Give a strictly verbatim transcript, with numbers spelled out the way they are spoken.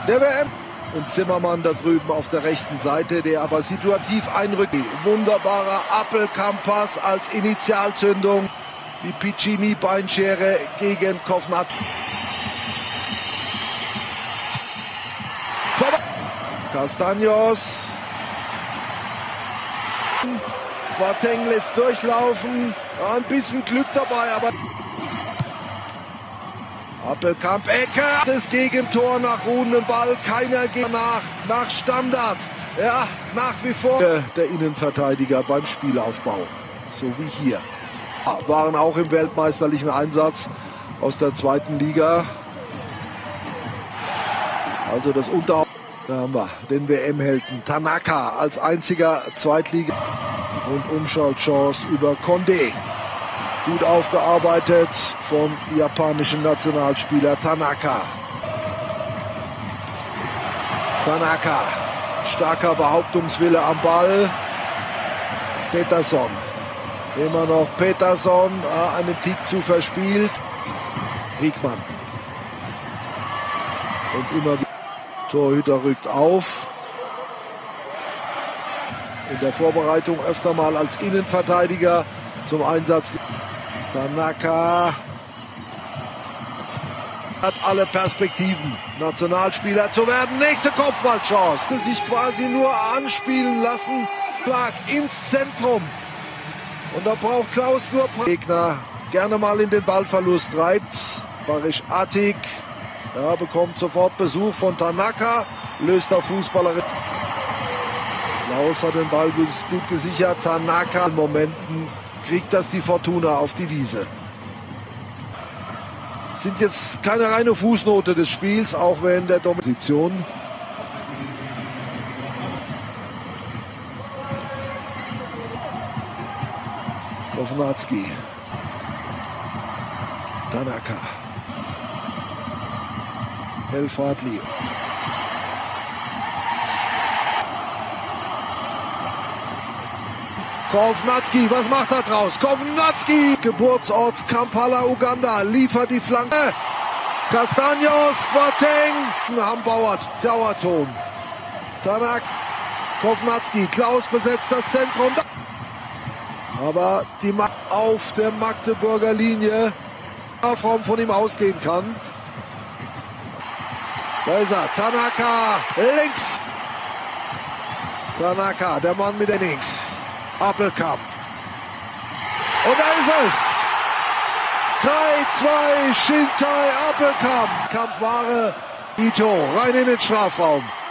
der W M. Und Zimmermann da drüben auf der rechten Seite, der aber situativ einrückt. Wunderbarer Appelkamp-Pass als Initialzündung. Die Piccini-Beinschere gegen Kovnat. Castaños. Boateng lässt durchlaufen. Ja, ein bisschen Glück dabei, aber Appelkamp, Ecke, das Gegentor nach ruhendem Ball, keiner geht nach, nach Standard. Ja, nach wie vor der Innenverteidiger beim Spielaufbau, so wie hier. Ja, waren auch im weltmeisterlichen Einsatz aus der zweiten Liga. Also das Unterhaupt. Da haben wir den W M-Helden Tanaka als einziger Zweitliga und Umschaltchance über Condé. Gut aufgearbeitet vom japanischen Nationalspieler Tanaka. Tanaka, starker Behauptungswille am Ball. Peterson, immer noch Peterson, äh, einen Tick zu verspielt. Riekmann. Und immer wieder Torhüter rückt auf. In der Vorbereitung öfter mal als Innenverteidiger zum Einsatz. Tanaka hat alle Perspektiven, Nationalspieler zu werden. Nächste Kopfballchance, die sich quasi nur anspielen lassen. Schlag ins Zentrum. Und da braucht Klaus nur Gegner gerne mal in den Ballverlust treibt. Barisch Atik, ja, bekommt sofort Besuch von Tanaka, löst der Fußballer. Klaus hat den Ball gut gesichert. Tanaka in Momenten kriegt das die Fortuna auf die Wiese. Sind jetzt keine reine Fußnote des Spiels, auch wenn der Domination. Kovnatski. Tanaka. El Fadli. Kovnatski, was macht er draus? Kovnatski, Geburtsort Kampala, Uganda, liefert die Flanke. Castaños, Boateng, Hambauert, Dauerton. Tanak, Kovnatski, Klaus besetzt das Zentrum. Aber die Ma auf der Magdeburger Linie, Raum von ihm ausgehen kann. Da ist er, Tanaka, links. Tanaka, der Mann mit der links. Appelkamp. Und da ist es. drei zwei, Shintai Appelkamp. Kampfware. Ito rein in den Strafraum.